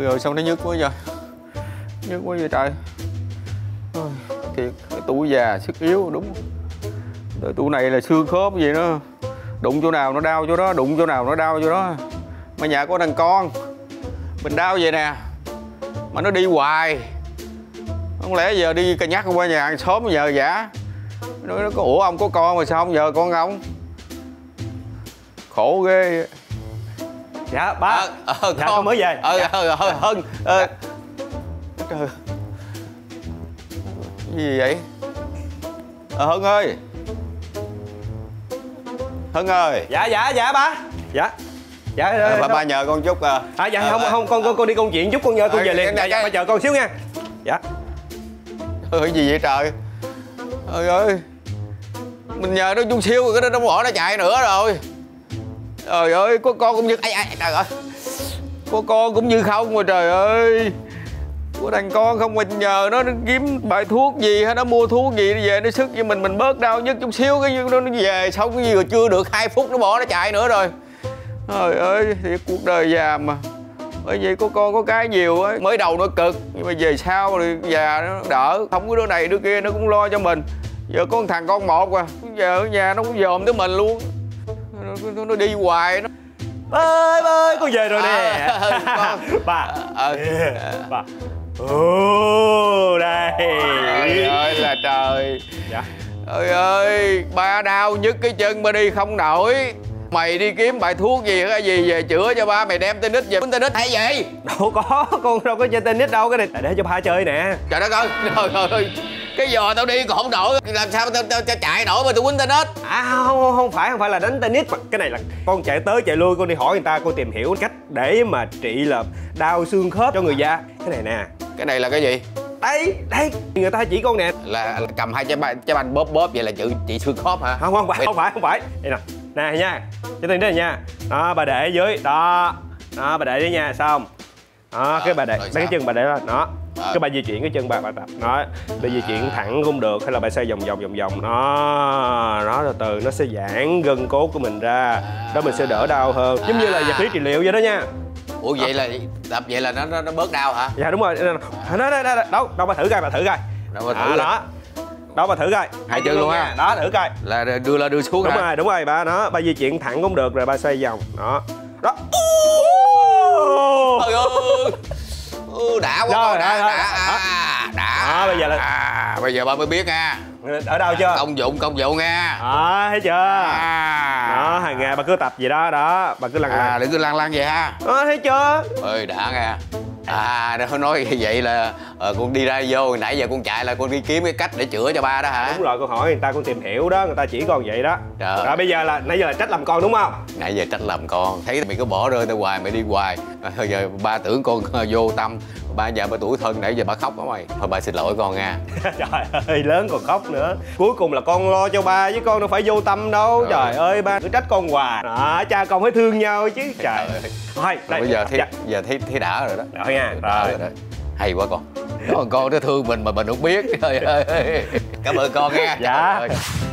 Rồi sao nó nhức quá vậy? Nhức quá vậy trời. Thiệt, cái tuổi già sức yếu đúng. Tới tuổi này là xương khớp gì đó. Đụng chỗ nào nó đau chỗ đó, đụng chỗ nào nó đau chỗ đó. Mà nhà có thằng con mình đau vậy nè, mà nó đi hoài. Không lẽ giờ đi cà nhắc qua nhà hàng xóm giờ giả. Nó có ủa ông có con mà sao không giờ con ông? Khổ ghê. Dạ ba. Dạ con mới về. Hân. Trời. Gì vậy? Hân ơi. Hân ơi. Dạ ba. Dạ. Ba nhờ con chút. Dạ không con đi công chuyện chút, con nhờ con về liền. Dạ ba chờ con xíu nha. Dạ. Cái gì vậy trời? Trời ơi. Mình nhờ nó chút xíu cái nó bỏ nó chạy nữa rồi. Trời ơi, có con cũng như trời ơi. Có con cũng như không mà trời ơi. Có thằng con không mà nhờ nó kiếm bài thuốc gì hay nó mua thuốc gì về nó sức cho mình bớt đau nhất chút xíu cái nó về xong cái gì rồi chưa được 2 phút nó bỏ nó chạy nữa rồi. Trời ơi, thiệt cuộc đời già mà. Bởi vậy có con có cái nhiều á, mới đầu nó cực nhưng mà về sau thì già nó đỡ, không có đứa này đứa kia nó cũng lo cho mình. Giờ có một thằng con một à, giờ ở nhà nó cũng dòm tới mình luôn. Nó đi hoài nó. Ba ơi, con về rồi nè. Ba. Ba. Đây. Trời ơi là trời. Dạ. Trời ơi, ba đau nhức cái chân ba đi không nổi. Mày đi kiếm bài thuốc gì cái gì về chữa cho ba, mày đem tennis về. Tennis hay gì? Đâu có, con đâu có chơi tennis đâu, cái này để cho ba chơi nè. Trời đất ơi, trời ơi. Cái giờ tao đi còn không nổi, làm sao tao chạy nổi mà tao quýnh tennis? Không phải là đánh tennis mà cái này là con chạy tới chạy lui, con đi hỏi người ta, con tìm hiểu cách để mà trị là đau xương khớp cho người già. Cái này nè. Cái này là cái gì? Đây, người ta chỉ con nè. Là cầm 2 trái banh bóp vậy là trị xương khớp hả? Không phải. Đây nè nha. Cho tên đây nha. Đó, bà để dưới, đó, bà để đấy nha, xong. Đó, cái bà để cái chân bà để đó, đó. Cái bà di chuyển cái chân bà tập, đó. Bà di chuyển thẳng cũng được, hay là bà xoay vòng vòng, nó từ từ nó sẽ giãn gân cốt của mình ra, đó mình sẽ đỡ đau hơn, giống như là vật lý trị liệu vậy đó nha. Ủa vậy là tập vậy là nó bớt đau hả? Dạ đúng rồi. Đâu bà thử coi, Đâu bà thử coi. 2 chân luôn ha. Đó, thử coi. Là đưa lên đưa xuống hả? Đúng rồi ba, nó ba di chuyển thẳng cũng được rồi ba xoay vòng. Đó. Trời ơi. Đã quá rồi, đã. Bây giờ là bây giờ ba mới biết nha. Ở đâu chưa? Công dụng nha. Thấy chưa? Đó, hàng ngày bà cứ tập gì đó, bà cứ lăn. Đừng cứ lăn vậy ha. Thấy chưa? Ơi đã nha. Nó nói vậy là con đi ra vô nãy giờ con chạy là con đi kiếm cái cách để chữa cho ba đó hả? Đúng rồi, con hỏi người ta, con tìm hiểu đó, người ta chỉ con vậy đó. Trời. Rồi bây giờ là nãy giờ là trách làm con đúng không? Nãy giờ trách làm con, thấy mày cứ bỏ rơi tao hoài, mày đi hoài. Giờ ba tưởng con vô tâm. Ba giờ ba tuổi thân nãy giờ ba khóc hả mày? Thôi ba xin lỗi con nha. Trời ơi, lớn còn khóc nữa. Cuối cùng là con lo cho ba chứ con đâu phải vô tâm đâu. Trời ơi, ba cứ trách con hoài. Đó, cha con phải thương nhau chứ. Trời ơi. Thôi, đây. Bây giờ thấy đã rồi đó. Rồi nha. Rồi. Hay quá con. Con nó thương mình mà mình không biết. Trời ơi. Cảm ơn con nha. Dạ.